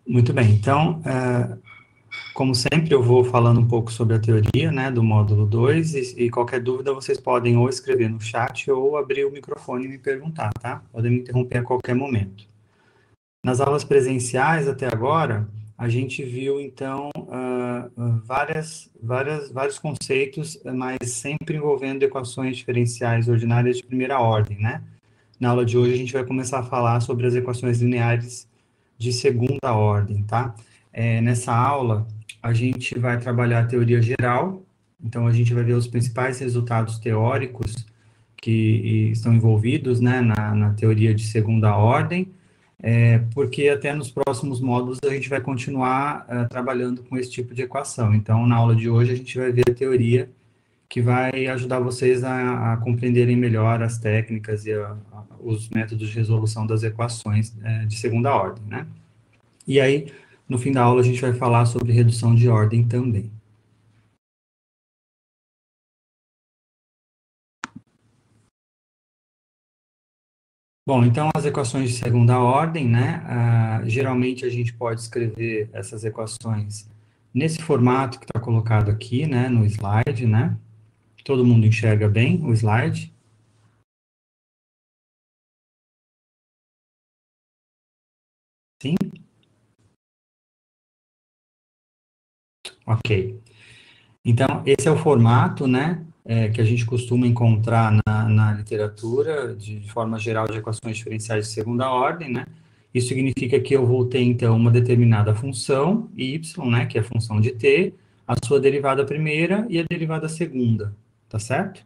Muito bem, então, como sempre, eu vou falando um pouco sobre a teoria, né, do módulo 2, e qualquer dúvida vocês podem ou escrever no chat ou abrir o microfone e me perguntar, tá? Podem me interromper a qualquer momento. Nas aulas presenciais, até agora, a gente viu, então, vários conceitos, mas sempre envolvendo equações diferenciais ordinárias de primeira ordem, né? Na aula de hoje, a gente vai começar a falar sobre as equações lineares de segunda ordem, tá? Nessa aula, a gente vai trabalhar a teoria geral, então a gente vai ver os principais resultados teóricos que estão envolvidos, né, na teoria de segunda ordem, porque até nos próximos módulos a gente vai continuar trabalhando com esse tipo de equação. Então, na aula de hoje, a gente vai ver a teoria que vai ajudar vocês a compreenderem melhor as técnicas e os métodos de resolução das equações de segunda ordem, né? E aí, no fim da aula, a gente vai falar sobre redução de ordem também. Bom, então as equações de segunda ordem, né? Geralmente a gente pode escrever essas equações nesse formato que está colocado aqui, né? No slide, né? Todo mundo enxerga bem o slide? Sim? Ok. Então, esse é o formato, né? Que a gente costuma encontrar na literatura, de forma geral, de equações diferenciais de segunda ordem, né? Isso significa que eu vou ter, então, uma determinada função, y, né, que é a função de t, a sua derivada primeira e a derivada segunda, tá certo?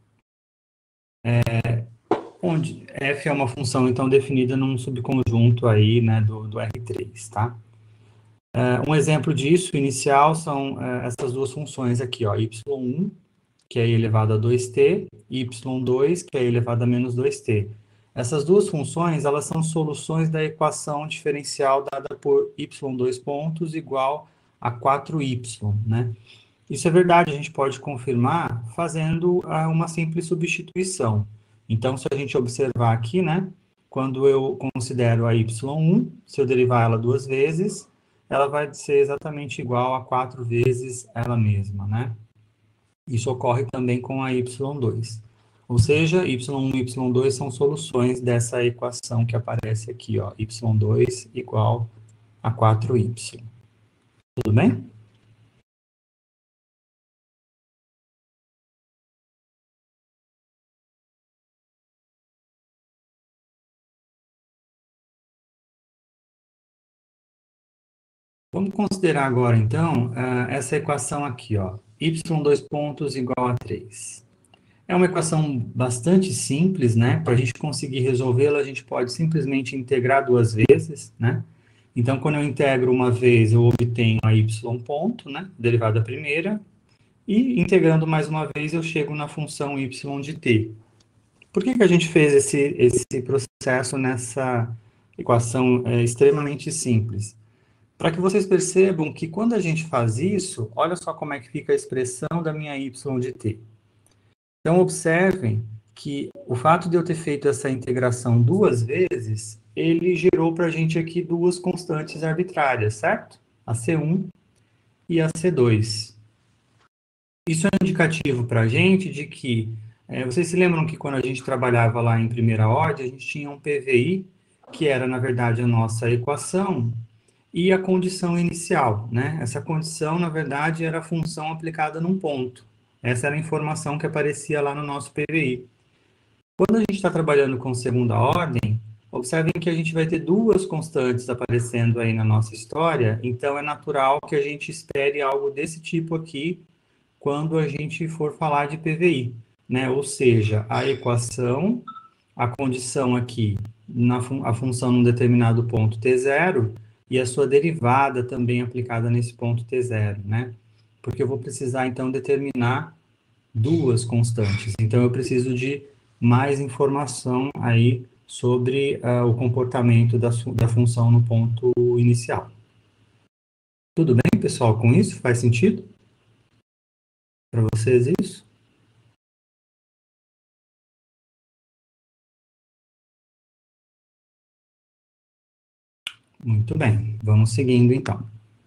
Onde f é uma função, então, definida num subconjunto aí, né, do R3, tá? Um exemplo disso, inicial, são essas duas funções aqui, ó, y1, que é elevado a 2t, e y2, que é elevado a menos 2t. Essas duas funções, elas são soluções da equação diferencial dada por y2 pontos igual a 4y, né? Isso é verdade, a gente pode confirmar fazendo uma simples substituição. Então, se a gente observar aqui, né, quando eu considero a y1, se eu derivar ela duas vezes, ela vai ser exatamente igual a 4 vezes ela mesma, né? Isso ocorre também com a y2. Ou seja, y1 e y2 são soluções dessa equação que aparece aqui, ó, y2 igual a 4y. Tudo bem? Vamos considerar agora, então, essa equação aqui, ó, y2 pontos igual a 3. É uma equação bastante simples, né? Para a gente conseguir resolvê-la, a gente pode simplesmente integrar duas vezes, né? Então, quando eu integro uma vez, eu obtenho a y ponto, né? Derivada primeira, e integrando mais uma vez, eu chego na função y de t. Por que a gente fez esse processo nessa equação extremamente simples? Para que vocês percebam que quando a gente faz isso, olha só como é que fica a expressão da minha y de t. Então, observem que o fato de eu ter feito essa integração duas vezes, ele gerou para a gente aqui duas constantes arbitrárias, certo? A C1 e a C2. Isso é um indicativo para a gente de que, vocês se lembram que quando a gente trabalhava lá em primeira ordem, a gente tinha um PVI, que era, na verdade, a nossa equação, e a condição inicial, né? Essa condição, na verdade, era a função aplicada num ponto. Essa era a informação que aparecia lá no nosso PVI. Quando a gente está trabalhando com segunda ordem, observem que a gente vai ter duas constantes aparecendo aí na nossa história, então é natural que a gente espere algo desse tipo aqui quando a gente for falar de PVI, né? Ou seja, a equação, a condição aqui, a função num determinado ponto t0 e a sua derivada também aplicada nesse ponto t0, né? Porque eu vou precisar, então, determinar duas constantes. Então, eu preciso de mais informação aí sobre o comportamento da função no ponto inicial. Tudo bem, pessoal, com isso? Faz sentido para vocês isso? Muito bem, vamos seguindo então.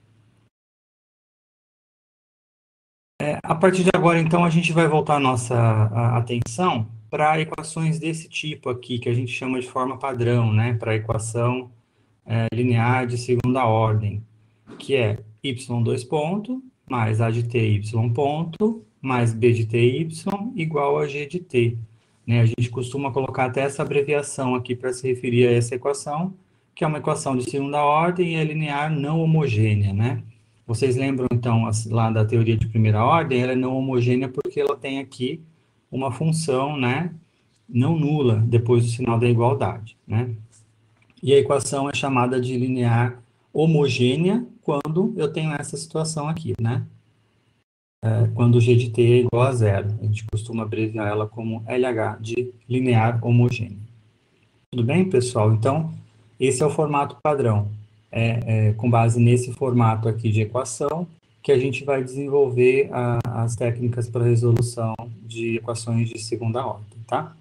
A partir de agora, então, a gente vai voltar a nossa atenção para equações desse tipo aqui, que a gente chama de forma padrão, né? Para equação linear de segunda ordem, que é y dois ponto, mais a de t y ponto, mais b de t y, igual a g de t. Né? A gente costuma colocar até essa abreviação aqui para se referir a essa equação, que é uma equação de segunda ordem e é linear não homogênea, né? Vocês lembram, então, lá da teoria de primeira ordem, ela é não homogênea porque ela tem aqui uma função, né, não nula depois do sinal da igualdade, né? E a equação é chamada de linear homogênea quando eu tenho essa situação aqui, né? Quando g de t é igual a zero. A gente costuma abreviar ela como LH, de linear homogênea. Tudo bem, pessoal? Então, esse é o formato padrão. Com base nesse formato aqui de equação, que a gente vai desenvolver as técnicas para resolução de equações de segunda ordem, tá?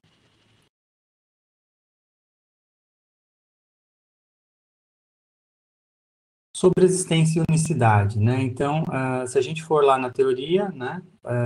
Sobre existência e unicidade, né? Então, se a gente for lá na teoria, né,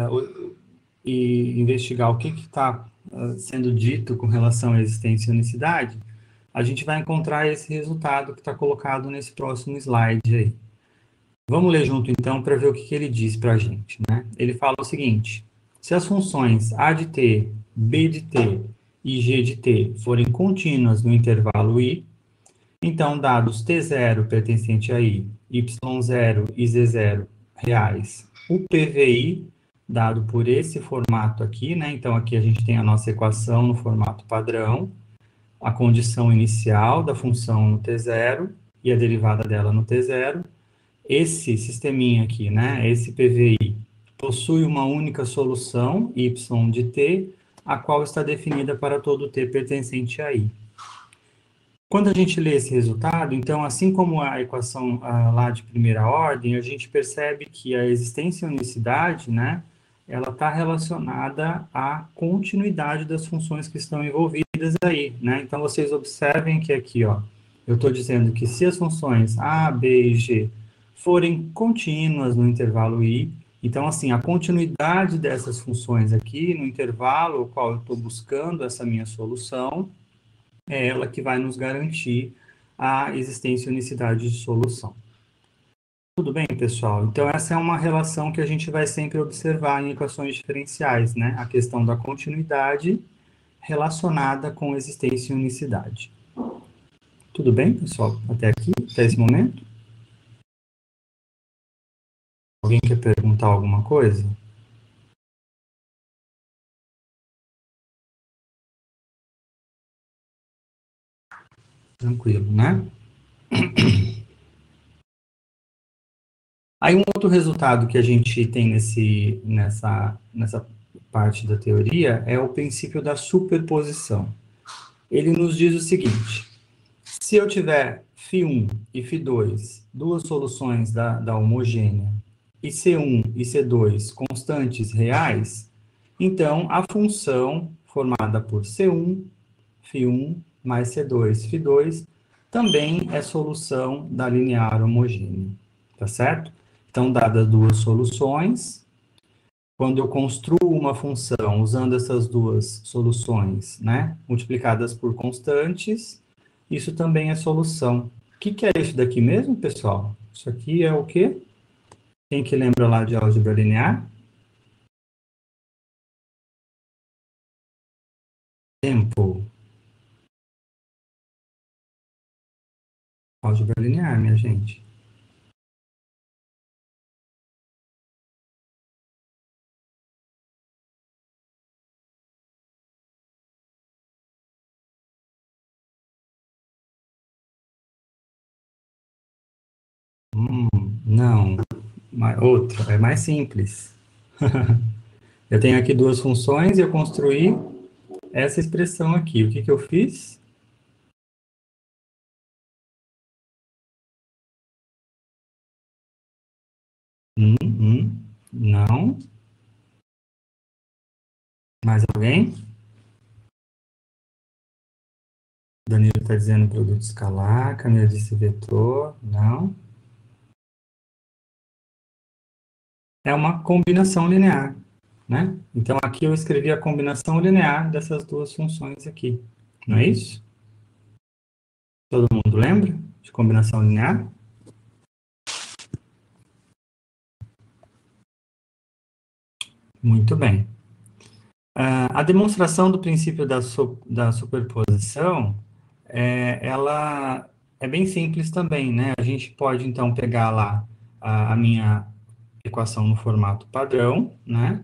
e investigar o que está sendo dito com relação à existência e unicidade, a gente vai encontrar esse resultado que está colocado nesse próximo slide aí. Vamos ler junto, então, para ver o que ele diz para a gente, né? Ele fala o seguinte: se as funções a de t, b de t e g de t forem contínuas no intervalo i, então, dados t0 pertencente a i, y0 e z0 reais, o PVI, dado por esse formato aqui, né? Então, aqui a gente tem a nossa equação no formato padrão, a condição inicial da função no t0 e a derivada dela no t0. Esse sisteminha aqui, né? Esse PVI, possui uma única solução, y de t, a qual está definida para todo t pertencente a i. Quando a gente lê esse resultado, então, assim como a equação lá de primeira ordem, a gente percebe que a existência e unicidade, né, ela está relacionada à continuidade das funções que estão envolvidas aí, né? Então, vocês observem que aqui, ó, eu estou dizendo que se as funções a, b e g forem contínuas no intervalo i, então, assim, a continuidade dessas funções aqui no intervalo ao qual eu estou buscando essa minha solução, é ela que vai nos garantir a existência e unicidade de solução. Tudo bem, pessoal? Então, essa é uma relação que a gente vai sempre observar em equações diferenciais, né? A questão da continuidade relacionada com existência e unicidade. Tudo bem, pessoal? Até aqui, até esse momento? Alguém quer perguntar alguma coisa? Tranquilo, né? Aí um outro resultado que a gente tem nessa parte da teoria é o princípio da superposição. Ele nos diz o seguinte: se eu tiver φ1 e φ2, duas soluções da homogênea, e C1 e C2 constantes reais, então a função formada por C1, φ1 mais C2, φ2, também é solução da linear homogênea, tá certo? Então, dadas duas soluções, quando eu construo uma função usando essas duas soluções, né, multiplicadas por constantes, isso também é solução. O que é isso daqui mesmo, pessoal? Isso aqui é o quê? Quem que lembra lá de álgebra linear? Tempo. Álgebra linear, minha gente. Não. Outra, é mais simples. Eu tenho aqui duas funções e eu construí essa expressão aqui. O que que eu fiz? Não. Mais alguém? Danilo está dizendo produto escalar, Camila disse vetor, não. É uma combinação linear, né? Então, aqui eu escrevi a combinação linear dessas duas funções aqui, não é isso? Todo mundo lembra de combinação linear? Muito bem. A demonstração do princípio da superposição, ela é bem simples também, né? A gente pode, então, pegar lá a minha equação no formato padrão, né?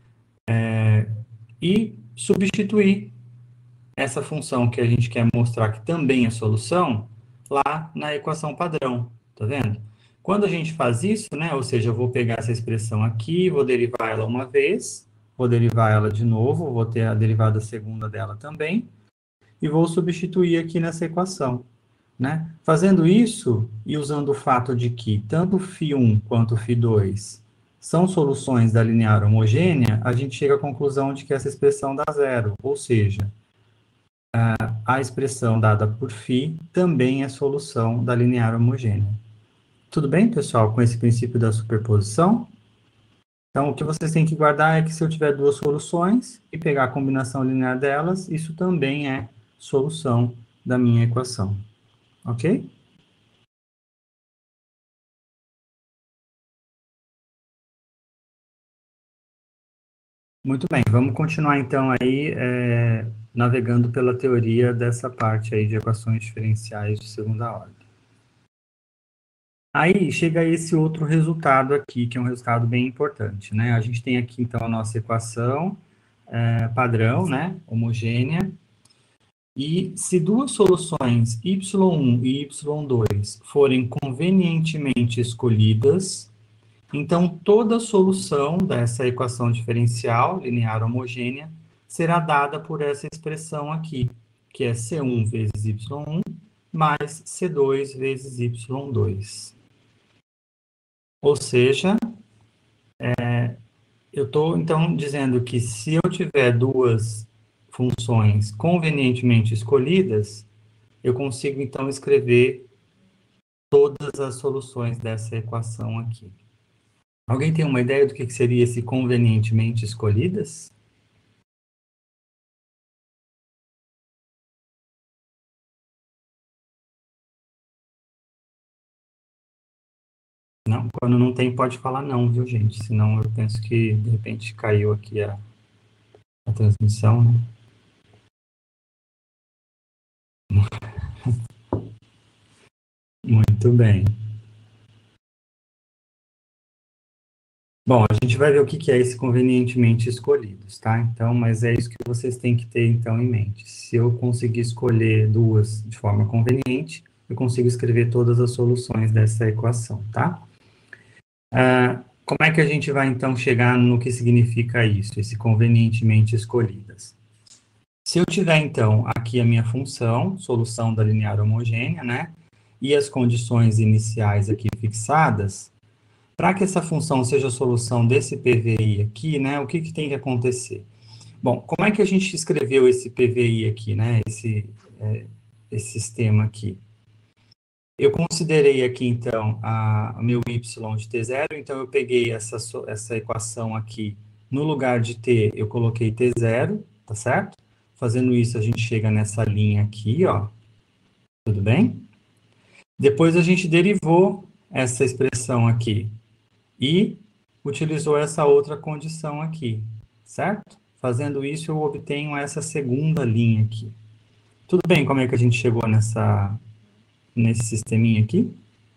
E substituir essa função que a gente quer mostrar que também é solução, lá na equação padrão, tá vendo? Quando a gente faz isso, né, ou seja, eu vou pegar essa expressão aqui, vou derivar ela uma vez, vou derivar ela de novo, vou ter a derivada segunda dela também, e vou substituir aqui nessa equação, né? Fazendo isso, e usando o fato de que tanto φ1 quanto φ2 são soluções da linear homogênea, a gente chega à conclusão de que essa expressão dá zero, ou seja, a expressão dada por φ também é solução da linear homogênea. Tudo bem, pessoal, com esse princípio da superposição? Então, o que vocês têm que guardar é que se eu tiver duas soluções e pegar a combinação linear delas, isso também é solução da minha equação. Ok? Muito bem, vamos continuar então aí navegando pela teoria dessa parte aí de equações diferenciais de segunda ordem. Aí chega esse outro resultado aqui, que é um resultado bem importante, né? A gente tem aqui, então, a nossa equação padrão, né? Homogênea. E se duas soluções y1 e y2 forem convenientemente escolhidas, então toda solução dessa equação diferencial linear homogênea será dada por essa expressão aqui, que é C1 vezes y1 mais C2 vezes y2. Ou seja, eu estou, então, dizendo que se eu tiver duas funções convenientemente escolhidas, eu consigo, então, escrever todas as soluções dessa equação aqui. Alguém tem uma ideia do que seria esse convenientemente escolhidas? Não, quando não tem, pode falar não, viu, gente? Senão eu penso que, de repente, caiu aqui a transmissão, né? Muito bem. Bom, a gente vai ver o que é esse convenientemente escolhidos, tá? Então, mas é isso que vocês têm que ter, então, em mente. Se eu conseguir escolher duas de forma conveniente, eu consigo escrever todas as soluções dessa equação, tá? Como é que a gente vai, então, chegar no que significa isso, esse convenientemente escolhidas? Se eu tiver, então, aqui a minha função, solução da linear homogênea, né? E as condições iniciais aqui fixadas, para que essa função seja a solução desse PVI aqui, né, o que tem que acontecer? Bom, como é que a gente escreveu esse PVI aqui, né, esse sistema aqui? Eu considerei aqui, então, o meu y de t0, então eu peguei essa equação aqui, no lugar de t, eu coloquei t0, tá certo? Fazendo isso, a gente chega nessa linha aqui, ó, tudo bem? Depois a gente derivou essa expressão aqui, e utilizou essa outra condição aqui, certo? Fazendo isso, eu obtenho essa segunda linha aqui. Tudo bem como é que a gente chegou nesse sisteminha aqui?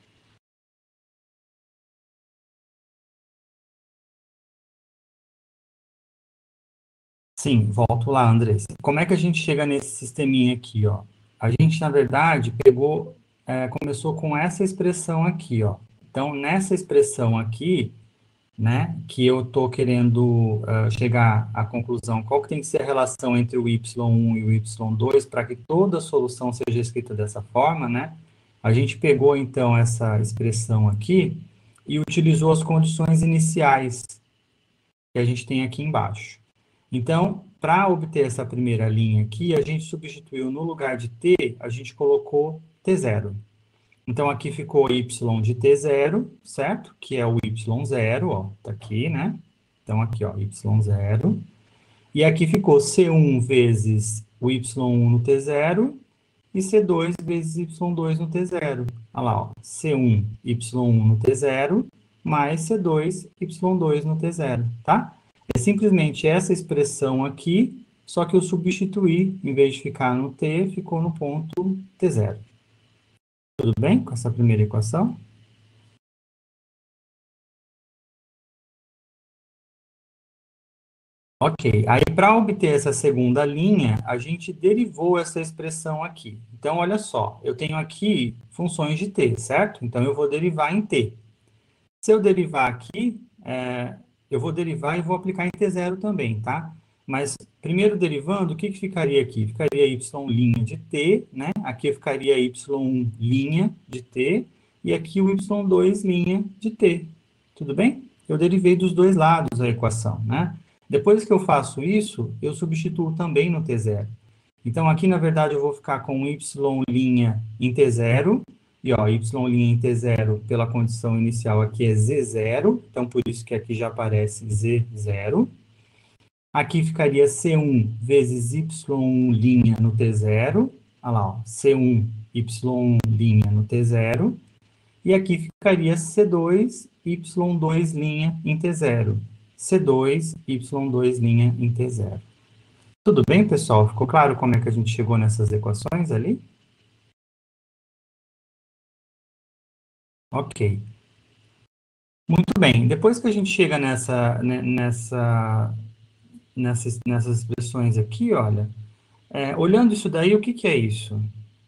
Sim, volto lá, Andressa. Como é que a gente chega nesse sisteminha aqui, ó? A gente, na verdade, começou com essa expressão aqui, ó. Então, nessa expressão aqui, né, que eu estou querendo chegar à conclusão, qual que tem que ser a relação entre o y1 e o y2 para que toda solução seja escrita dessa forma, né? A gente pegou, então, essa expressão aqui e utilizou as condições iniciais que a gente tem aqui embaixo. Então, para obter essa primeira linha aqui, a gente substituiu no lugar de t, a gente colocou t0. Então, aqui ficou y de t0, certo? Que é o y0, ó, tá aqui, né? Então, aqui, ó, y0. E aqui ficou C1 vezes o y1 no t0 e C2 vezes y2 no t0. Olha lá, ó, C1, y1 no t0 mais C2, y2 no t0, tá? É simplesmente essa expressão aqui, só que eu substituí, em vez de ficar no t, ficou no ponto t0. Tudo bem com essa primeira equação? Ok, aí para obter essa segunda linha, a gente derivou essa expressão aqui. Então, olha só, eu tenho aqui funções de t, certo? Então, eu vou derivar em t. Se eu derivar aqui, eu vou derivar e vou aplicar em t0 também, tá? Mas, primeiro derivando, o que ficaria aqui? Ficaria y' de t, né? Aqui ficaria y' de t, e aqui o y2' de t. Tudo bem? Eu derivei dos dois lados a equação, né? Depois que eu faço isso, eu substituo também no t0. Então, aqui, na verdade, eu vou ficar com y' em t0, e ó, y' em t0 pela condição inicial aqui é z0, então por isso que aqui já aparece z0. Aqui ficaria C1 vezes y' no t0, olha lá, ó, C1 y' no t0, e aqui ficaria C2 y2' em t0, C2 y2' em t0. Tudo bem, pessoal? Ficou claro como é que a gente chegou nessas equações ali? Ok. Muito bem. Depois que a gente chega nessas expressões aqui, olha, olhando isso daí, o que que é isso?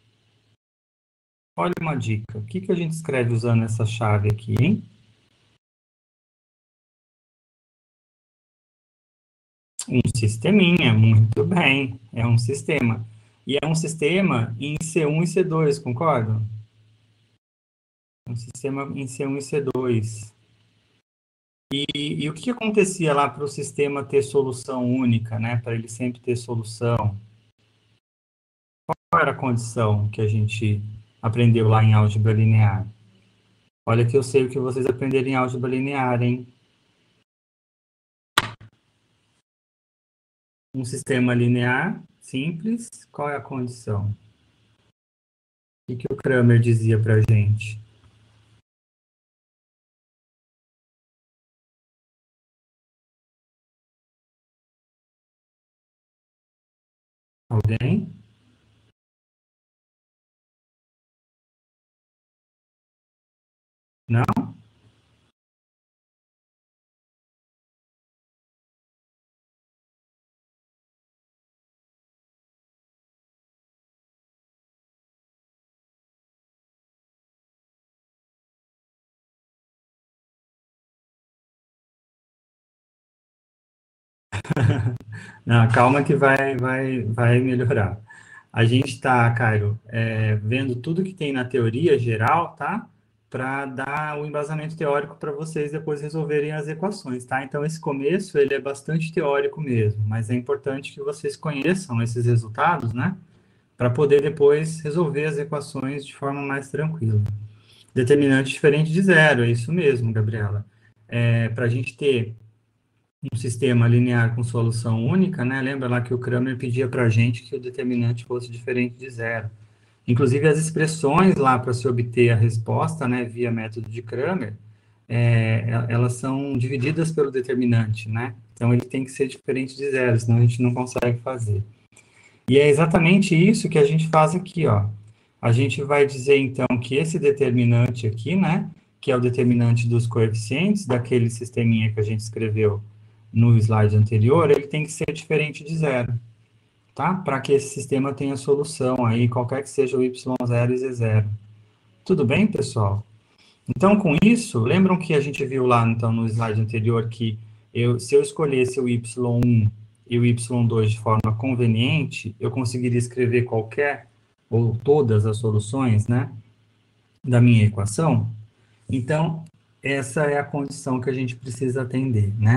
Olha uma dica. O que que a gente escreve usando essa chave aqui, hein? Um sisteminha, muito bem. É um sistema. E é um sistema em C1 e C2, concordo? Um sistema em C1 e C2. E o que acontecia lá para o sistema ter solução única, né? Para ele sempre ter solução? Qual era a condição que a gente aprendeu lá em álgebra linear? Olha que eu sei o que vocês aprenderam em álgebra linear, hein? Um sistema linear simples, qual é a condição? O que o Cramer dizia para a gente? Alguém? Não? Não, calma que vai melhorar. A gente está, Cairo, vendo tudo que tem na teoria geral, tá? Para dar o embasamento teórico para vocês depois resolverem as equações, tá? Então, esse começo, ele é bastante teórico mesmo, mas é importante que vocês conheçam esses resultados, né? Para poder depois resolver as equações de forma mais tranquila. Determinante diferente de zero, é isso mesmo, Gabriela. Para a gente ter um sistema linear com solução única, né? Lembra lá que o Cramer pedia para a gente que o determinante fosse diferente de zero. Inclusive, as expressões lá para se obter a resposta, né, via método de Cramer, elas são divididas pelo determinante, né? Então, ele tem que ser diferente de zero, senão a gente não consegue fazer. E é exatamente isso que a gente faz aqui, ó. A gente vai dizer, então, que esse determinante aqui, né, que é o determinante dos coeficientes daquele sisteminha que a gente escreveu no slide anterior, ele tem que ser diferente de zero, tá? Para que esse sistema tenha solução aí, qualquer que seja o y0 e z0. Tudo bem, pessoal? Então, com isso, lembram que a gente viu lá, então, no slide anterior, que se eu escolhesse o y1 e o y2 de forma conveniente, eu conseguiria escrever qualquer ou todas as soluções, né, da minha equação? Então, essa é a condição que a gente precisa atender, né?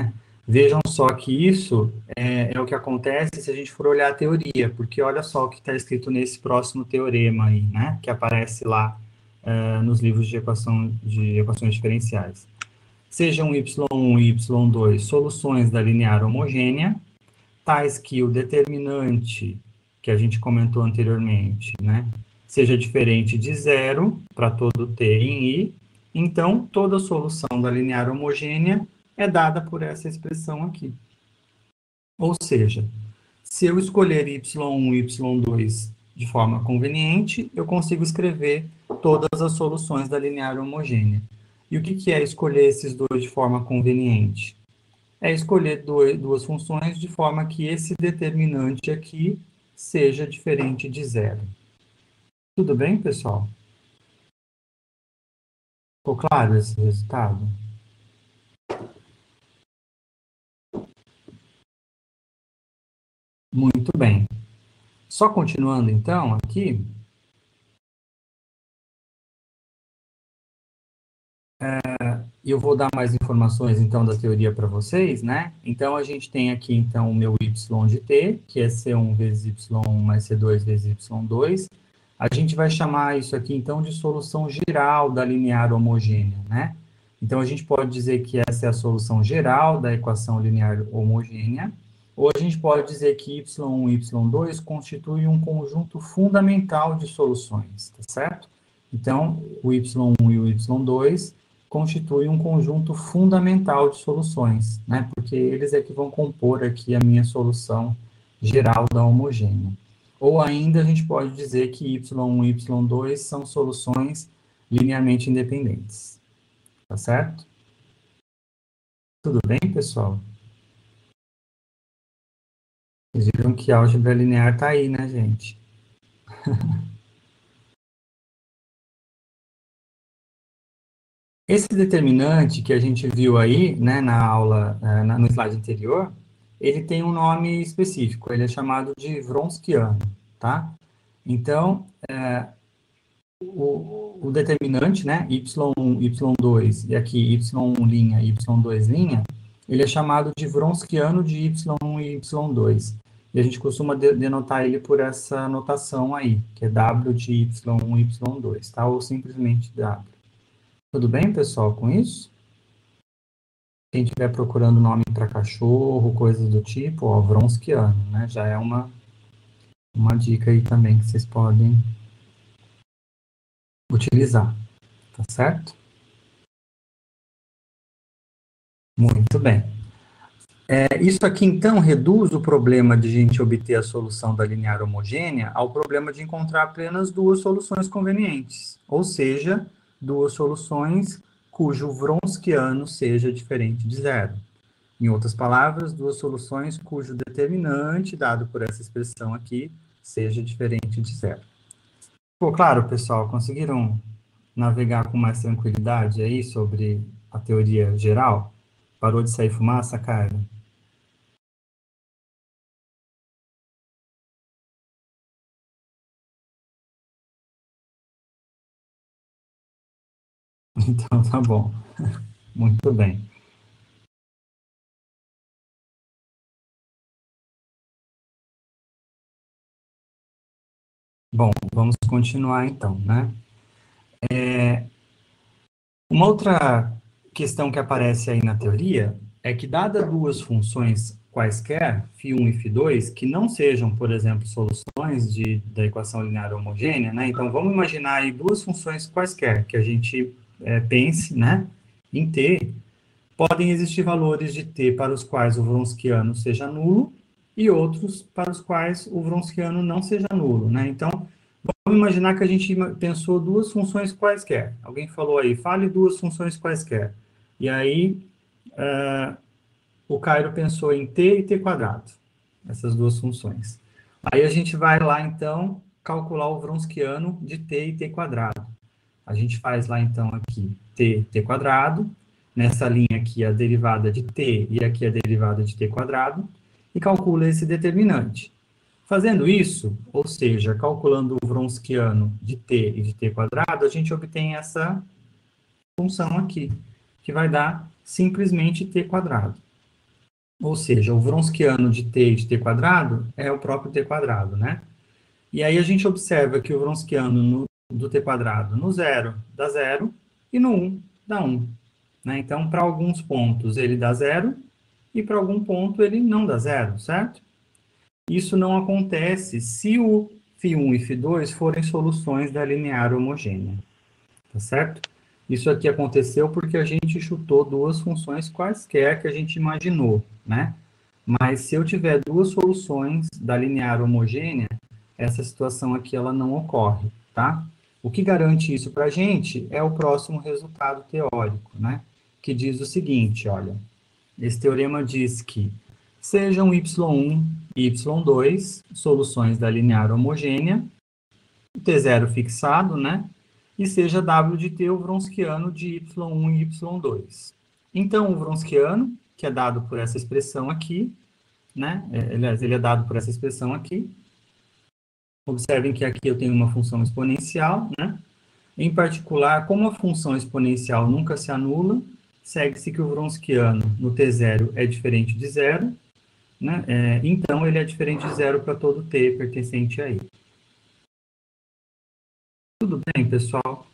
Vejam só que isso é o que acontece se a gente for olhar a teoria, porque olha só o que está escrito nesse próximo teorema aí, né, que aparece lá nos livros de equações diferenciais. Sejam y1 e y2 soluções da linear homogênea, tais que o determinante que a gente comentou anteriormente, né, seja diferente de zero para todo t em i, então toda solução da linear homogênea é dada por essa expressão aqui. Ou seja, se eu escolher y1 e y2 de forma conveniente, eu consigo escrever todas as soluções da linear homogênea. E o que é escolher esses dois de forma conveniente? É escolher duas funções de forma que esse determinante aqui seja diferente de zero. Tudo bem, pessoal? Ficou claro esse resultado? Muito bem. Só continuando, então, aqui, eu vou dar mais informações, então, da teoria para vocês, né? Então, a gente tem aqui, então, o meu y de t, que é C1 vezes y1 mais C2 vezes y2. A gente vai chamar isso aqui, então, de solução geral da linear homogênea, né? Então, a gente pode dizer que essa é a solução geral da equação linear homogênea, ou a gente pode dizer que y1 e y2 constituem um conjunto fundamental de soluções, tá certo? Então, o y1 e o y2 constituem um conjunto fundamental de soluções, né? Porque eles é que vão compor aqui a minha solução geral da homogênea. Ou ainda a gente pode dizer que y1 e y2 são soluções linearmente independentes. Tá certo? Tudo bem, pessoal? Vocês viram que a álgebra linear está aí, né, gente? Esse determinante que a gente viu aí, né, na aula, no slide anterior, ele tem um nome específico, ele é chamado de Wronskiano, tá? Então, o determinante, né, y1, y2, e aqui y1', y2', ele é chamado de Wronskiano de y1 e y2. E a gente costuma denotar ele por essa notação aí, que é W de y1 e y2, tá? Ou simplesmente W. Tudo bem, pessoal, com isso? Quem estiver procurando nome para cachorro, coisas do tipo, ó, Wronskiano, né? Já é uma dica aí também que vocês podem utilizar, tá certo? Muito bem. Isso aqui, então, reduz o problema de a gente obter a solução da linear homogênea ao problema de encontrar apenas duas soluções convenientes, ou seja, duas soluções cujo Wronskiano seja diferente de zero. Em outras palavras, duas soluções cujo determinante, dado por essa expressão aqui, seja diferente de zero. Ficou claro, pessoal? Conseguiram navegar com mais tranquilidade aí sobre a teoria geral? Parou de sair fumaça, Caio? Então, tá bom. Muito bem. Bom, vamos continuar então, né? Uma outra questão que aparece aí na teoria é que, dada duas funções quaisquer, φ1 e φ2, que não sejam, por exemplo, soluções da equação linear homogênea, né? Então, vamos imaginar aí duas funções quaisquer que a gente pense, né, em t. Podem existir valores de t para os quais o Wronskiano seja nulo e outros para os quais o Wronskiano não seja nulo, né? Então, vamos imaginar que a gente pensou duas funções quaisquer. Alguém falou aí, fale duas funções quaisquer. E aí, o Cairo pensou em t e t quadrado, essas duas funções. Aí a gente vai lá, então, calcular o Wronskiano de t e t quadrado. A gente faz lá, então, aqui t quadrado, nessa linha aqui a derivada de t e aqui a derivada de t quadrado, e calcula esse determinante. Fazendo isso, ou seja, calculando o Wronskiano de t e de t quadrado, a gente obtém essa função aqui, que vai dar simplesmente t quadrado. Ou seja, o Wronskiano de t e de t quadrado é o próprio t quadrado, né? E aí a gente observa que o Wronskiano do t quadrado no zero dá zero e no 1 dá 1. Né? Então, para alguns pontos ele dá zero e para algum ponto ele não dá zero, certo? Isso não acontece se o φ1 e φ2 forem soluções da linear homogênea, tá certo? Isso aqui aconteceu porque a gente chutou duas funções quaisquer que a gente imaginou, né? Mas se eu tiver duas soluções da linear homogênea, essa situação aqui ela não ocorre, tá? O que garante isso para a gente é o próximo resultado teórico, né? Que diz o seguinte, olha, esse teorema diz que sejam y1 e y2 soluções da linear homogênea, o T0 fixado, né? E seja W de T o Wronskiano de y1 e y2. Então, o Wronskiano, que é dado por essa expressão aqui, né? Ele é dado por essa expressão aqui. Observem que aqui eu tenho uma função exponencial, né? Em particular, como a função exponencial nunca se anula, segue-se que o Wronskiano no T0 é diferente de zero, né? Então, ele é diferente de zero para todo T pertencente a ele. Tudo bem, pessoal?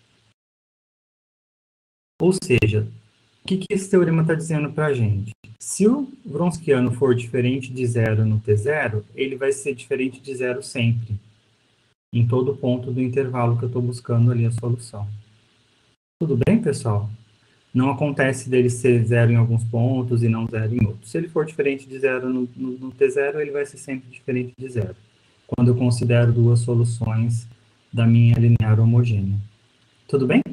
Ou seja, o que esse teorema está dizendo para a gente? Se o Wronskiano for diferente de zero no T0, ele vai ser diferente de zero sempre, em todo ponto do intervalo que eu estou buscando ali a solução. Tudo bem, pessoal? Não acontece dele ser zero em alguns pontos e não zero em outros. Se ele for diferente de zero no T0, ele vai ser sempre diferente de zero, quando eu considero duas soluções da minha linear homogênea. Tudo bem?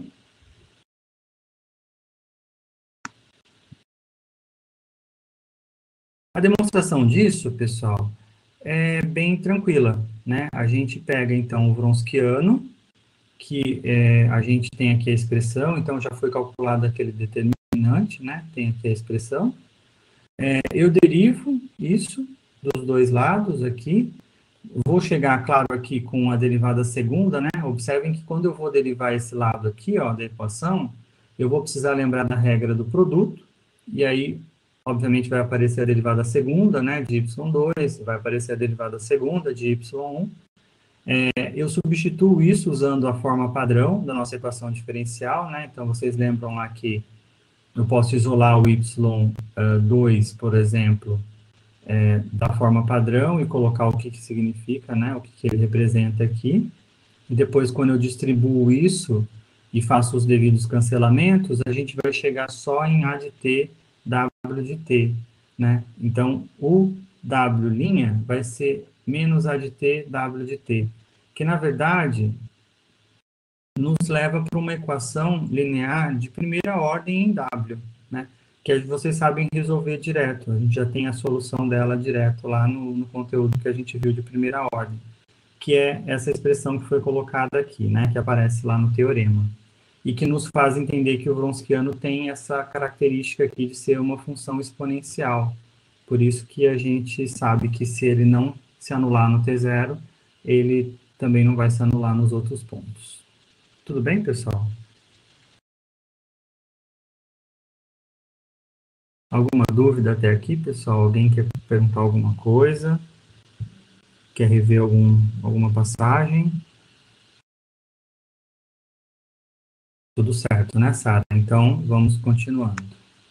A demonstração disso, pessoal, é bem tranquila, né? A gente pega, então, o Wronskiano, que a gente tem aqui a expressão, então já foi calculado aquele determinante, né? Tem aqui a expressão. Eu derivo isso dos dois lados aqui. Vou chegar, claro, aqui com a derivada segunda, né? Observem que quando eu vou derivar esse lado aqui, ó, da equação, eu vou precisar lembrar da regra do produto, e aí, obviamente, vai aparecer a derivada segunda, né, de y2, vai aparecer a derivada segunda de y1. Eu substituo isso usando a forma padrão da nossa equação diferencial, né? Então, vocês lembram lá que eu posso isolar o y2, por exemplo, da forma padrão e colocar o que significa, né? O que ele representa aqui. E depois, quando eu distribuo isso e faço os devidos cancelamentos, a gente vai chegar só em A de T, W de T, né? Então, o W' vai ser menos A de T, W de T, que, na verdade, nos leva para uma equação linear de primeira ordem em W, né? Que vocês sabem resolver direto. A gente já tem a solução dela direto lá no conteúdo que a gente viu de primeira ordem, que é essa expressão que foi colocada aqui, né? Que aparece lá no teorema. E que nos faz entender que o Wronskiano tem essa característica aqui de ser uma função exponencial. Por isso que a gente sabe que se ele não se anular no T0, ele também não vai se anular nos outros pontos. Tudo bem, pessoal? Alguma dúvida até aqui, pessoal? Alguém quer perguntar alguma coisa? Quer rever alguma passagem? Tudo certo, né, Sara? Então, vamos continuando.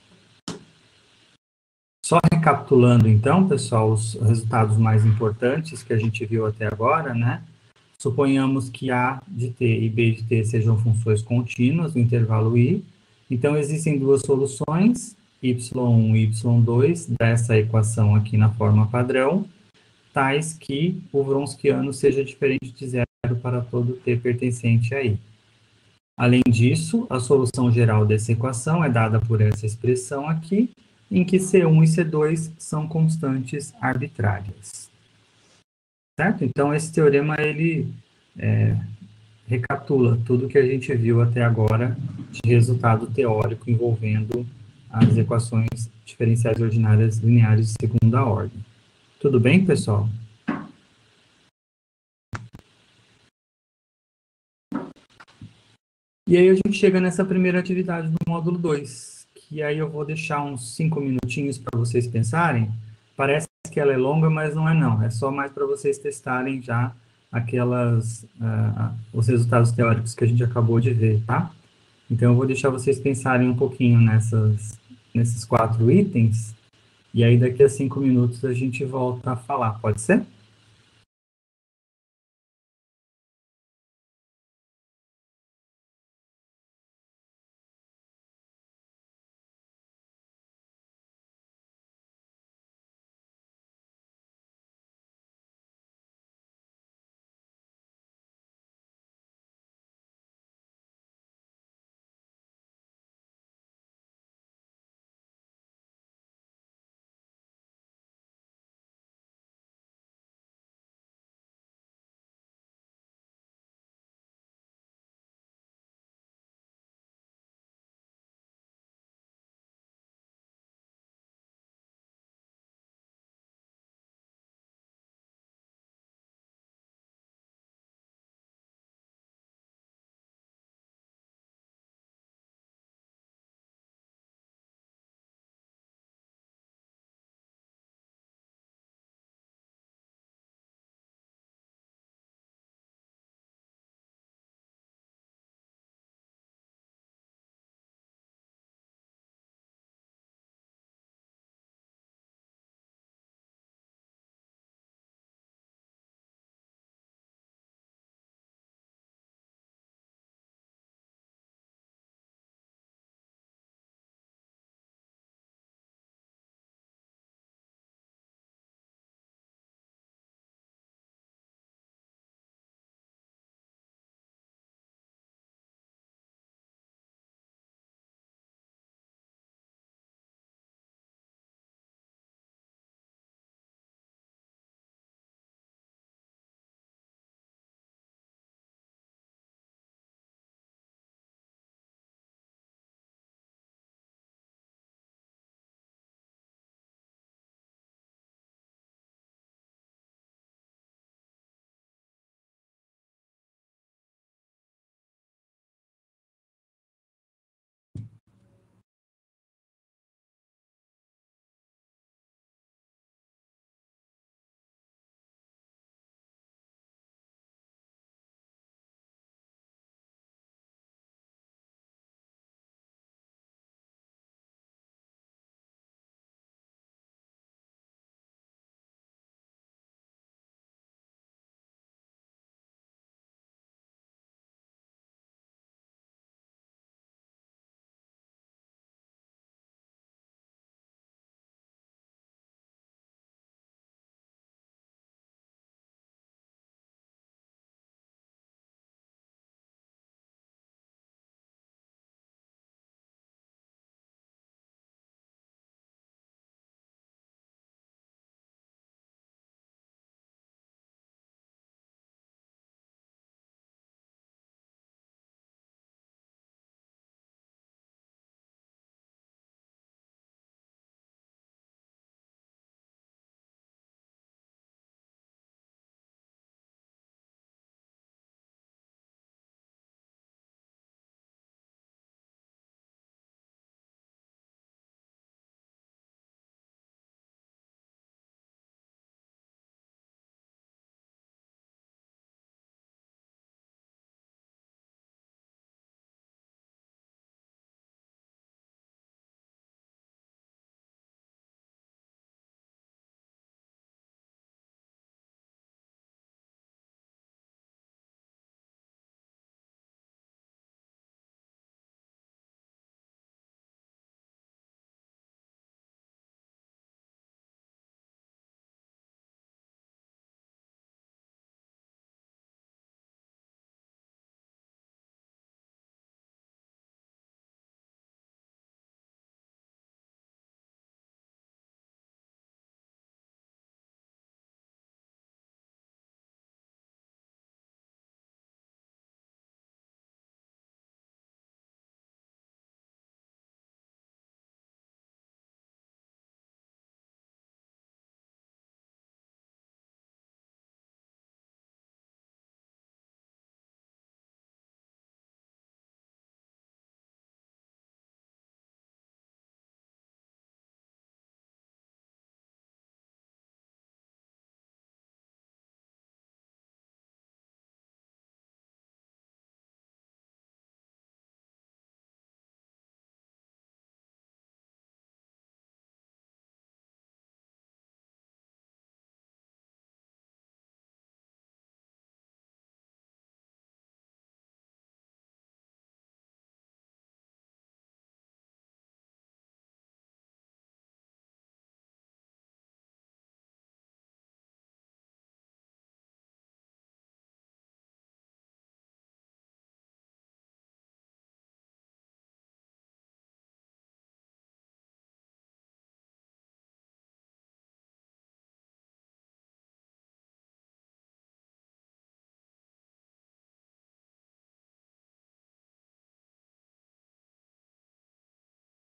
Só recapitulando, então, pessoal, os resultados mais importantes que a gente viu até agora, né? Suponhamos que A de t e B de t sejam funções contínuas no intervalo i. Então, existem duas soluções, y1 e y2, dessa equação aqui na forma padrão, tais que o Wronskiano seja diferente de zero para todo t pertencente a i. Além disso, a solução geral dessa equação é dada por essa expressão aqui, em que C1 e C2 são constantes arbitrárias. Certo? Então, esse teorema, ele recapitula tudo que a gente viu até agora de resultado teórico envolvendo as equações diferenciais ordinárias lineares de segunda ordem. Tudo bem, pessoal? E aí a gente chega nessa primeira atividade do módulo 2, que aí eu vou deixar uns 5 minutinhos para vocês pensarem. Parece que ela é longa, mas não é não. É só mais para vocês testarem já os resultados teóricos que a gente acabou de ver, tá? Então eu vou deixar vocês pensarem um pouquinho nesses 4 itens, e aí daqui a 5 minutos a gente volta a falar, pode ser?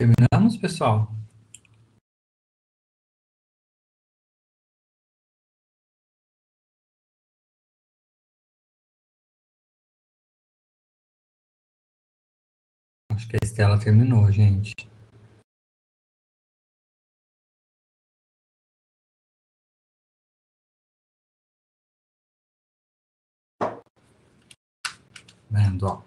Terminamos, pessoal? Acho que a Estela terminou, gente. Vendo, ó.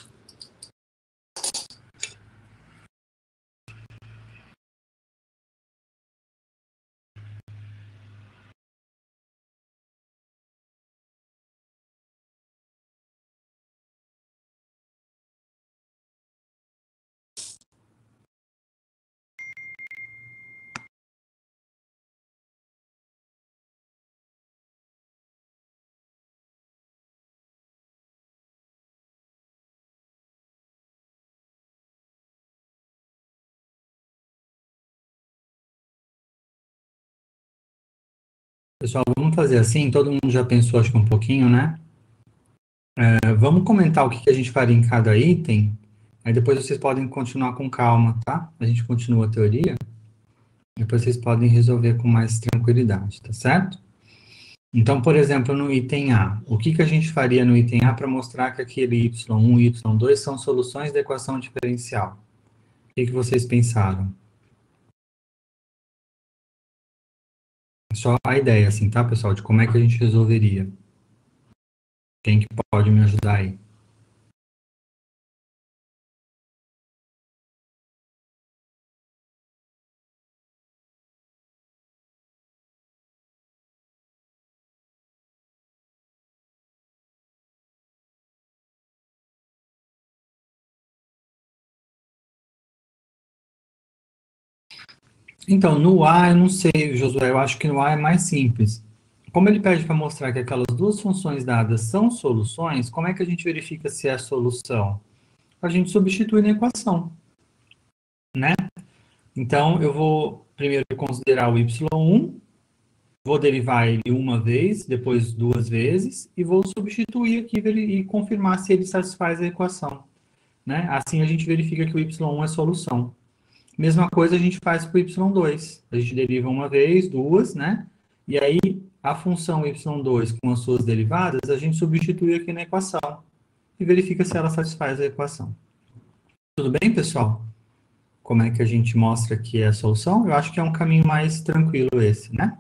Pessoal, vamos fazer assim, todo mundo já pensou, acho que um pouquinho, né? Vamos comentar o que que a gente faria em cada item, aí depois vocês podem continuar com calma, tá? A gente continua a teoria, depois vocês podem resolver com mais tranquilidade, tá certo? Então, por exemplo, no item A, o que que a gente faria no item A para mostrar que aquele y1 e y2 são soluções da equação diferencial? O que que vocês pensaram? Só a ideia, assim, tá, pessoal, de como é que a gente resolveria. Quem que pode me ajudar aí? Então, no A, eu não sei, Josué, eu acho que no A é mais simples. Como ele pede para mostrar que aquelas duas funções dadas são soluções, como é que a gente verifica se é solução? A gente substitui na equação, né? Então, eu vou primeiro considerar o y1, vou derivar ele uma vez, depois duas vezes, e vou substituir aqui e confirmar se ele satisfaz a equação, né? Assim a gente verifica que o y1 é solução. Mesma coisa a gente faz para o y2. A gente deriva uma vez, duas, né? E aí a função y2 com as suas derivadas, a gente substitui aqui na equação e verifica se ela satisfaz a equação. Tudo bem, pessoal? Como é que a gente mostra que é a solução? Eu acho que é um caminho mais tranquilo esse, né?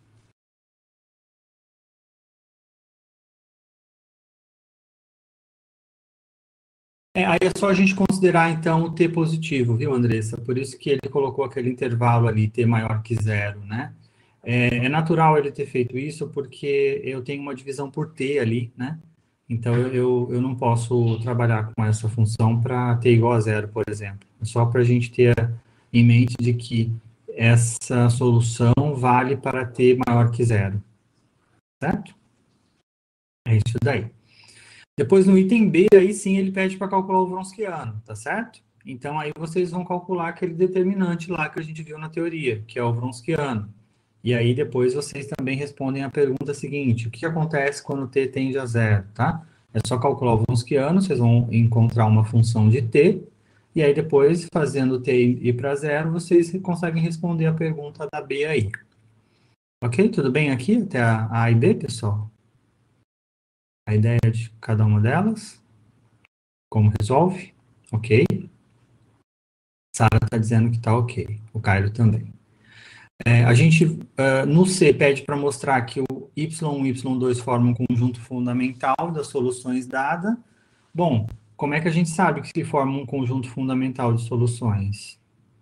Aí é só a gente considerar, então, o t positivo, viu, Andressa? Por isso que ele colocou aquele intervalo ali, t maior que zero, né? É natural ele ter feito isso porque eu tenho uma divisão por t ali, né? Então, eu não posso trabalhar com essa função para t igual a zero, por exemplo. É só para a gente ter em mente de que essa solução vale para t maior que zero, certo? É isso daí. Depois no item B, aí sim ele pede para calcular o Wronskiano, tá certo? Então aí vocês vão calcular aquele determinante lá que a gente viu na teoria, que é o Wronskiano. E aí depois vocês também respondem a pergunta seguinte: o que acontece quando t tende a zero, tá? É só calcular o Wronskiano, vocês vão encontrar uma função de t, e aí depois, fazendo t ir para zero, vocês conseguem responder a pergunta da B aí. Ok? Tudo bem aqui até a A e B, pessoal? A ideia de cada uma delas? Como resolve? Ok. Sara está dizendo que está ok. O Cairo também. A gente, no C, pede para mostrar que o Y1 e Y2 formam um conjunto fundamental das soluções dada. Bom, como é que a gente sabe que se forma um conjunto fundamental de soluções?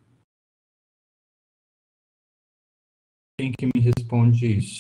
Quem que me responde isso?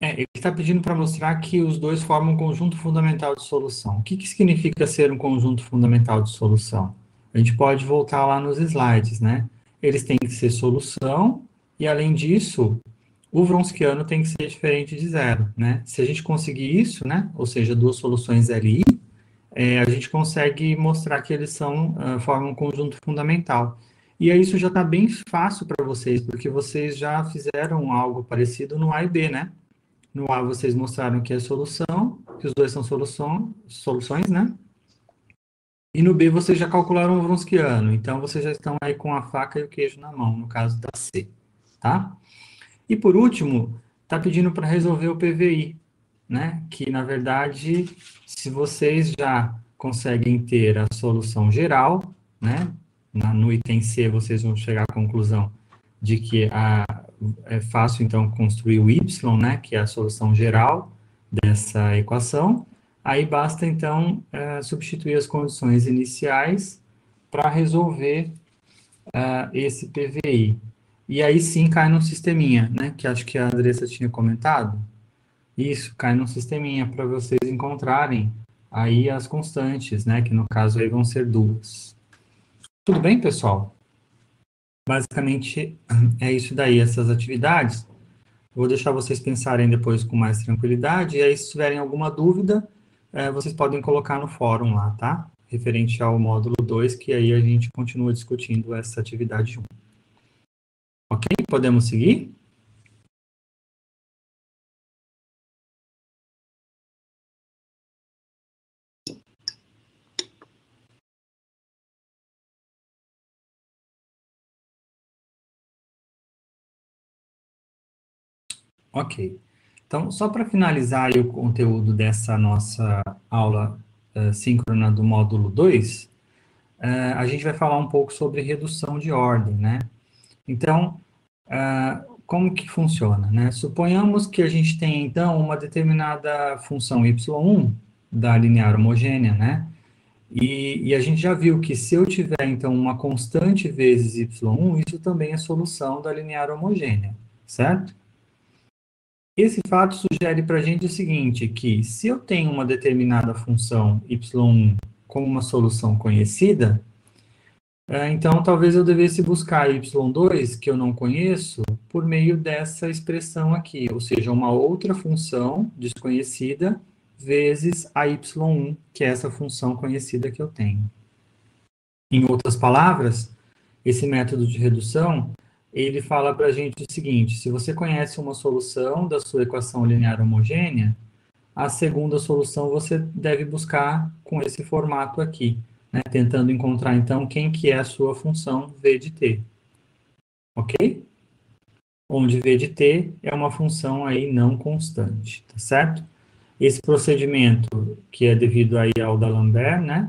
Ele está pedindo para mostrar que os dois formam um conjunto fundamental de solução. O que que significa ser um conjunto fundamental de solução? A gente pode voltar lá nos slides, né? Eles têm que ser solução, e além disso, o Wronskiano tem que ser diferente de zero, né? Se a gente conseguir isso, né? Ou seja, duas soluções LI, a gente consegue mostrar que eles formam um conjunto fundamental. E aí isso já está bem fácil para vocês, porque vocês já fizeram algo parecido no A e B, né? No A vocês mostraram que é solução, que os dois são soluções, né? E no B vocês já calcularam o Wronskiano, então vocês já estão aí com a faca e o queijo na mão, no caso da C, tá? E por último, está pedindo para resolver o PVI, né? Que na verdade, se vocês já conseguem ter a solução geral, né? No item C vocês vão chegar à conclusão de que é fácil então construir o y, né? Que é a solução geral dessa equação. Aí basta então substituir as condições iniciais para resolver esse PVI. E aí sim cai num sisteminha, né? Que acho que a Andressa tinha comentado. Isso, cai num sisteminha para vocês encontrarem aí as constantes, né? Que no caso aí vão ser duas. Tudo bem, pessoal? Basicamente é isso daí, essas atividades. Vou deixar vocês pensarem depois com mais tranquilidade. E aí, se tiverem alguma dúvida, vocês podem colocar no fórum lá, tá? Referente ao módulo 2, que aí a gente continua discutindo essa atividade junto. Ok? Podemos seguir? Ok. Então, só para finalizar aí o conteúdo dessa nossa aula síncrona do módulo 2, a gente vai falar um pouco sobre redução de ordem, né? Então, como que funciona, né? Suponhamos que a gente tem, então, uma determinada função y1 da linear homogênea, né? E a gente já viu que se eu tiver, então, uma constante vezes y1, isso também é solução da linear homogênea, certo? Esse fato sugere para a gente o seguinte, que se eu tenho uma determinada função y1 como uma solução conhecida, então talvez eu devesse buscar y2, que eu não conheço, por meio dessa expressão aqui, ou seja, uma outra função desconhecida vezes a y1, que é essa função conhecida que eu tenho. Em outras palavras, esse método de redução, ele fala para a gente o seguinte, se você conhece uma solução da sua equação linear homogênea, a segunda solução você deve buscar com esse formato aqui, né, tentando encontrar, então, quem que é a sua função v de t. Ok? Onde v de t é uma função aí não constante, tá certo? Esse procedimento, que é devido aí ao D'Alembert, né,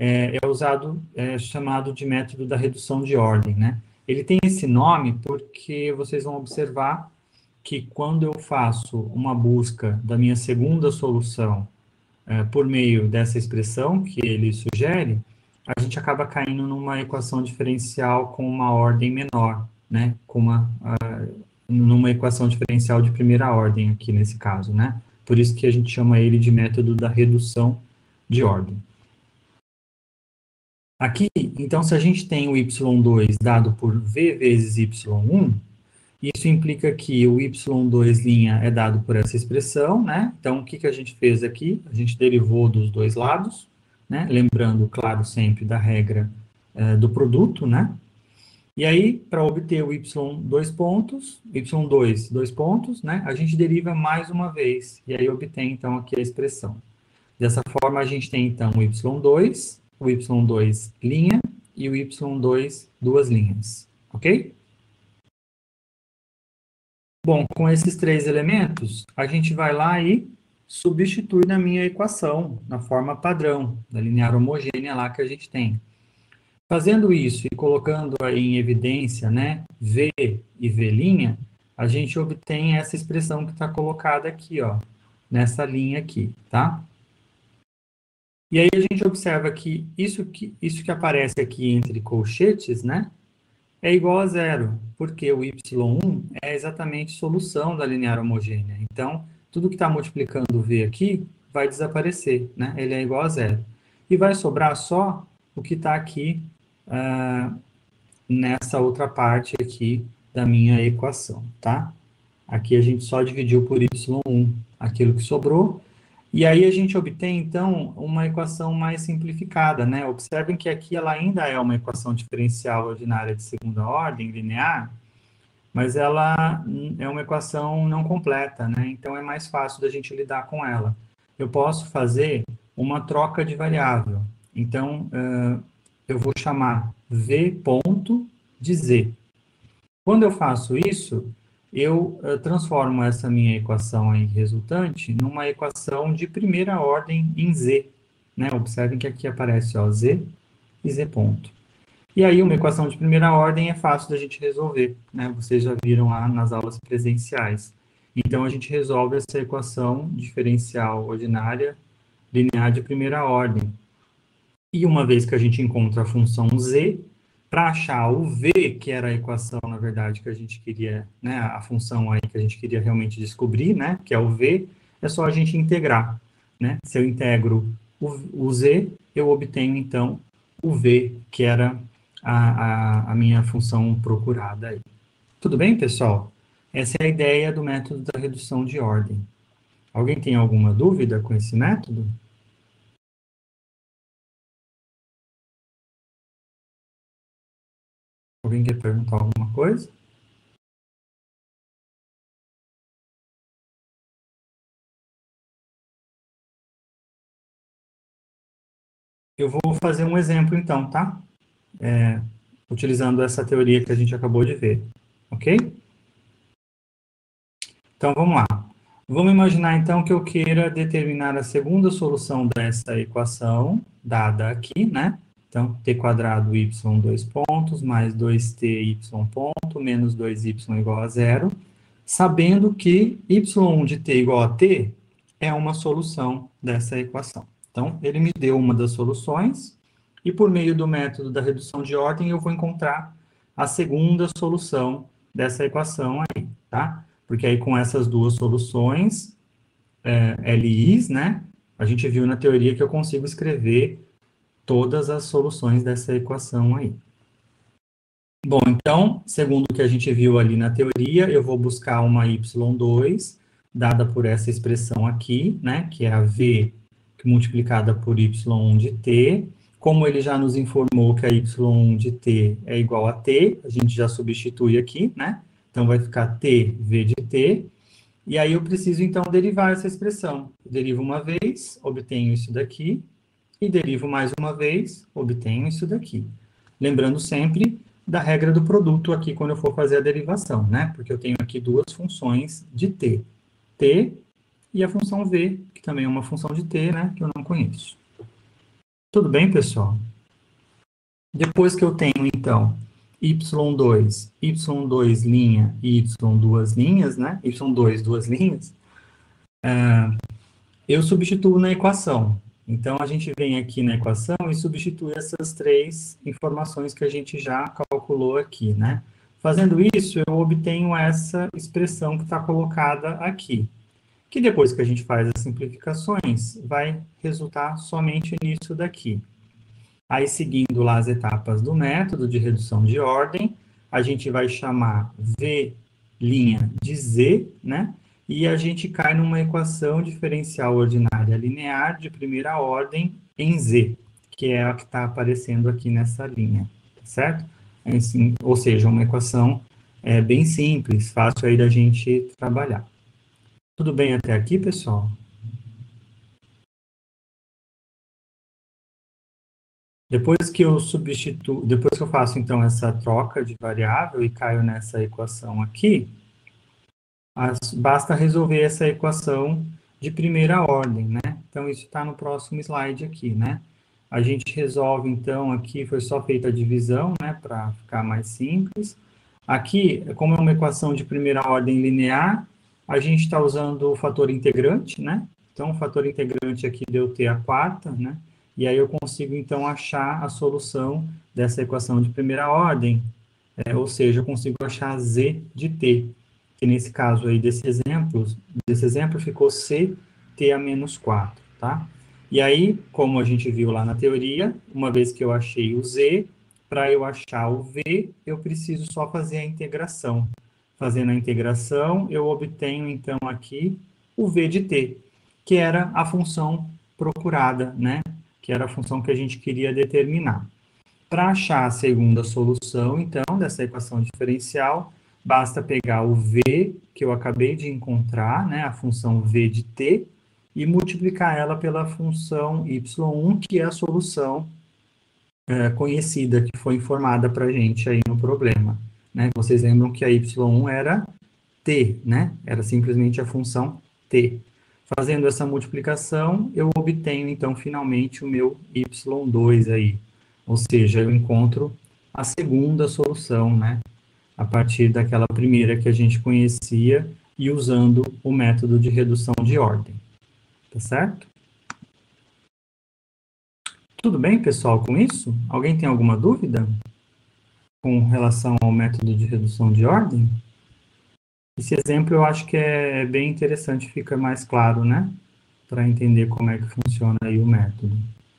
chamado de método da redução de ordem, né? Ele tem esse nome porque vocês vão observar que quando eu faço uma busca da minha segunda solução por meio dessa expressão que ele sugere, a gente acaba caindo numa equação diferencial com uma ordem menor, né? Numa equação diferencial de primeira ordem aqui nesse caso, né? Por isso que a gente chama ele de método da redução de ordem. Aqui, então, se a gente tem o y2 dado por v vezes y1, isso implica que o y2' é dado por essa expressão, né? Então, o que que a gente fez aqui? A gente derivou dos dois lados, né? Lembrando, claro, sempre da regra do produto, né? E aí, para obter o y2 pontos, y2, 2 pontos, né? A gente deriva mais uma vez, e aí obtém, então, aqui a expressão. Dessa forma, a gente tem, então, o y2 linha e o y2 duas linhas, ok? Bom, com esses três elementos, a gente vai lá e substitui na minha equação, na forma padrão, da linear homogênea lá que a gente tem. Fazendo isso e colocando aí em evidência, né, V e V', a gente obtém essa expressão que está colocada aqui, ó, nessa linha aqui, tá? E aí a gente observa que isso que aparece aqui entre colchetes, né, é igual a zero, porque o y1 é exatamente solução da linear homogênea. Então, tudo que está multiplicando V aqui vai desaparecer, né? Ele é igual a zero. E vai sobrar só o que está aqui nessa outra parte aqui da minha equação, tá? Aqui a gente só dividiu por y1 aquilo que sobrou, e aí a gente obtém, então, uma equação mais simplificada, né? Observem que aqui ela ainda é uma equação diferencial ordinária de segunda ordem, linear, mas ela é uma equação não completa, né? Então é mais fácil da gente lidar com ela. Eu posso fazer uma troca de variável. Então, eu vou chamar v ponto de z. Quando eu faço isso, eu transformo essa minha equação aí resultante numa equação de primeira ordem em z. Né? Observem que aqui aparece ó, z e z ponto. E aí, uma equação de primeira ordem é fácil da gente resolver, né? Vocês já viram lá nas aulas presenciais. Então, a gente resolve essa equação diferencial ordinária linear de primeira ordem. E uma vez que a gente encontra a função z, para achar o v, que era a equação, na verdade, que a gente queria, né? A função aí que a gente queria realmente descobrir, né? Que é o v, é só a gente integrar, né? Se eu integro o z, eu obtenho, então, o v, que era a minha função procurada aí. Tudo bem, pessoal? Essa é a ideia do método da redução de ordem. Alguém tem alguma dúvida com esse método? Alguém quer perguntar alguma coisa? Eu vou fazer um exemplo então, tá? Utilizando essa teoria que a gente acabou de ver, ok? Então, vamos lá. Vamos imaginar, então, que eu queira determinar a segunda solução dessa equação, dada aqui, né? Então, t quadrado y dois pontos, mais 2t y ponto, menos 2y igual a zero, sabendo que y de t igual a t é uma solução dessa equação. Então, ele me deu uma das soluções, e por meio do método da redução de ordem, eu vou encontrar a segunda solução dessa equação aí, tá? Porque aí com essas duas soluções, LIs, né? A gente viu na teoria que eu consigo escrever todas as soluções dessa equação aí. Bom, então, segundo o que a gente viu ali na teoria, eu vou buscar uma y2, dada por essa expressão aqui, né? Que é a v multiplicada por y1 de t. Como ele já nos informou que a y1 de t é igual a t, a gente já substitui aqui, né? Então, vai ficar t, v de t. E aí eu preciso, então, derivar essa expressão. Eu derivo uma vez, obtenho isso daqui, e derivo mais uma vez, obtenho isso daqui. Lembrando sempre da regra do produto aqui quando eu for fazer a derivação, né? Porque eu tenho aqui duas funções de t. T e a função v, que também é uma função de t, né? Que eu não conheço. Tudo bem, pessoal? Depois que eu tenho, então, y2, y2 linha e y duas linhas, né? y2, duas linhas, eu substituo na equação. Então, a gente vem aqui na equação e substitui essas três informações que a gente já calculou aqui, né? Fazendo isso, eu obtenho essa expressão que está colocada aqui, que depois que a gente faz as simplificações, vai resultar somente nisso daqui. Aí, seguindo lá as etapas do método de redução de ordem, a gente vai chamar V' de Z, né? E a gente cai numa equação diferencial ordinária linear de primeira ordem em Z, que é a que está aparecendo aqui nessa linha, tá certo? Assim, ou seja, uma equação bem simples, fácil aí da gente trabalhar. Tudo bem até aqui, pessoal? Depois que depois que eu faço então essa troca de variável e caio nessa equação aqui, basta resolver essa equação de primeira ordem, né? Então isso está no próximo slide aqui, né? A gente resolve então aqui, foi só feita a divisão, né, para ficar mais simples. Aqui, como é uma equação de primeira ordem linear, a gente está usando o fator integrante, né? Então o fator integrante aqui deu t à quarta, né? E aí eu consigo, então, achar a solução dessa equação de primeira ordem, ou seja, eu consigo achar z de t. que nesse caso aí desse exemplo ficou ct a menos 4, tá? E aí, como a gente viu lá na teoria, uma vez que eu achei o z, para eu achar o v, eu preciso só fazer a integração. Fazendo a integração, eu obtenho, então, aqui o v de t, que era a função procurada, né? Que era a função que a gente queria determinar. Para achar a segunda solução, então, dessa equação diferencial, basta pegar o v que eu acabei de encontrar, né, a função v de t, e multiplicar ela pela função y1, que é a solução conhecida, que foi informada para a gente aí no problema. Né? Vocês lembram que a y1 era t, né? Era simplesmente a função t. Fazendo essa multiplicação, eu obtenho, então, finalmente o meu y2 aí. Ou seja, eu encontro a segunda solução, né? A partir daquela primeira que a gente conhecia e usando o método de redução de ordem. Tá certo? Tudo bem, pessoal, com isso? Alguém tem alguma dúvida com relação ao método de redução de ordem? Esse exemplo eu acho que é bem interessante, fica mais claro, né? Para entender como é que funciona aí o método.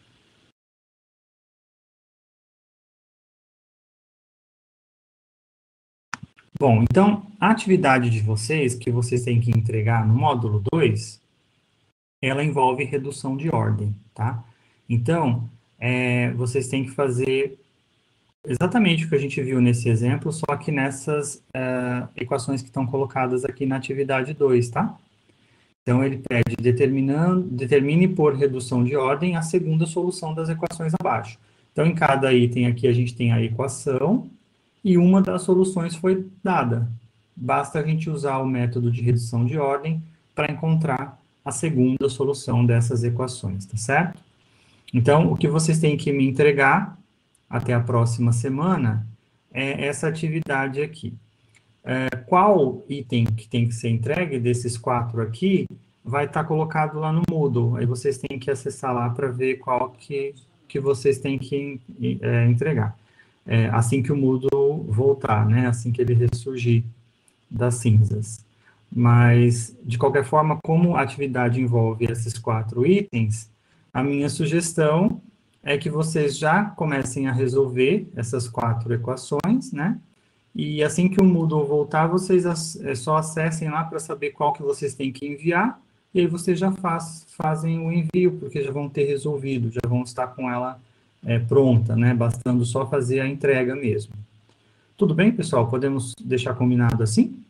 Bom, então, a atividade de vocês, que vocês têm que entregar no módulo 2, ela envolve redução de ordem, tá? Então, vocês têm que fazer exatamente o que a gente viu nesse exemplo, só que nessas equações que estão colocadas aqui na atividade 2, tá? Então, ele pede determine por redução de ordem a segunda solução das equações abaixo. Então, em cada item aqui, a gente tem a equação e uma das soluções foi dada. Basta a gente usar o método de redução de ordem para encontrar a segunda solução dessas equações, tá certo? Então, o que vocês têm que me entregar até a próxima semana é essa atividade aqui. Qual item que tem que ser entregue desses 4 aqui vai estar colocado lá no Moodle. Aí vocês têm que acessar lá para ver qual que vocês têm que entregar. Assim que o Moodle voltar, né? Assim que ele ressurgir das cinzas. Mas, de qualquer forma, como a atividade envolve esses 4 itens, a minha sugestão é que vocês já comecem a resolver essas 4 equações, né? E assim que o Moodle voltar, vocês só acessem lá para saber qual que vocês têm que enviar, e aí vocês já fazem o envio, porque já vão ter resolvido, já vão estar com ela pronta, né? Bastando só fazer a entrega mesmo. Tudo bem, pessoal? Podemos deixar combinado assim?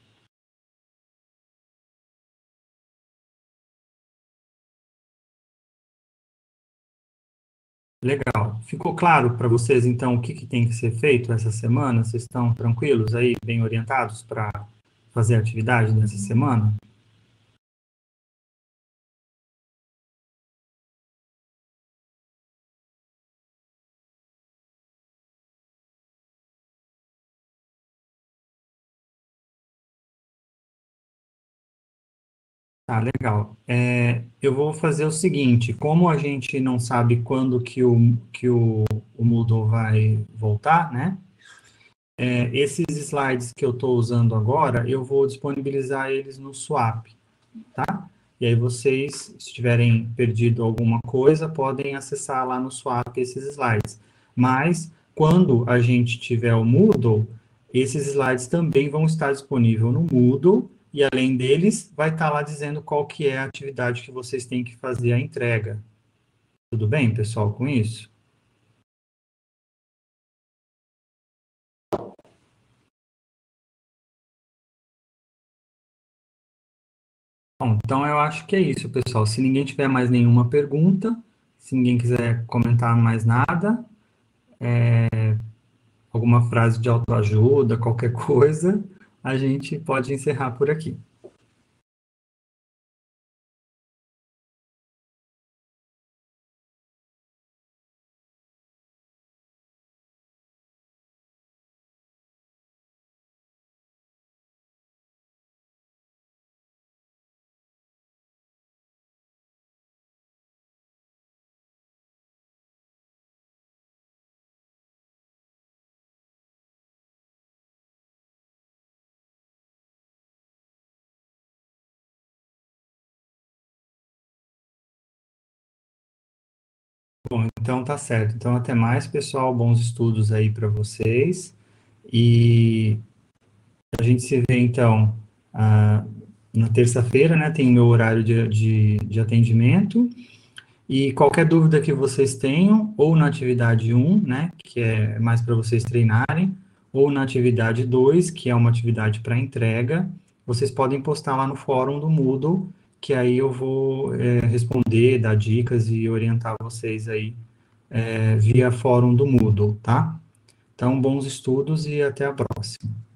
Legal. Ficou claro para vocês, então, o que tem que ser feito essa semana? Vocês estão tranquilos aí, bem orientados para fazer a atividade nessa semana? Tá, legal. Eu vou fazer o seguinte, como a gente não sabe quando que o Moodle vai voltar, né? Esses slides que eu estou usando agora, eu vou disponibilizar eles no Swap, tá? E aí vocês, se tiverem perdido alguma coisa, podem acessar lá no Swap esses slides. Mas, quando a gente tiver o Moodle, esses slides também vão estar disponíveis no Moodle, e além deles, vai estar lá dizendo qual que é a atividade que vocês têm que fazer a entrega. Tudo bem, pessoal, com isso? Bom, então eu acho que é isso, pessoal. Se ninguém tiver mais nenhuma pergunta, se ninguém quiser comentar mais nada, alguma frase de autoajuda, qualquer coisa, a gente pode encerrar por aqui. Bom, então tá certo. Então até mais, pessoal. Bons estudos aí para vocês. E a gente se vê então ah, na terça-feira, né? Tem o meu horário de atendimento. E qualquer dúvida que vocês tenham, ou na atividade um, né? Que é mais para vocês treinarem, ou na atividade 2, que é uma atividade para entrega, vocês podem postar lá no fórum do Moodle, que aí eu vou responder, dar dicas e orientar vocês aí via fórum do Moodle, tá? Então, bons estudos e até a próxima.